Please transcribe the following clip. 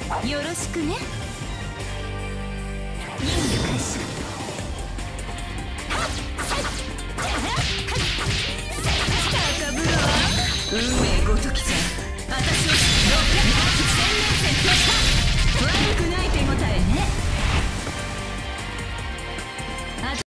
よろしくね。任務開始。高ぶるわ。運命ごときじゃ私を